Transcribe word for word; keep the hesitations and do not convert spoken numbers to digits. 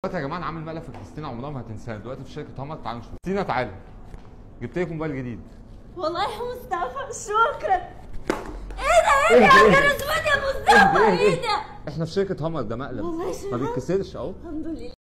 دلوقتي يا جماعه انا عامل مقلب في كريستينا عمرها ما هتنساها. دلوقتي في شركه همر. تعالوا نشوف. كريستينا تعالى، جبت لكم موبايل جديد. والله يا مصطفى شكرا. ايه ده؟ ايه ده يا نهار اسود يا مصطفى؟ ايه ده؟ احنا في شركه همر، ده مقلب والله ما بيتكسرش اهو. الحمد لله.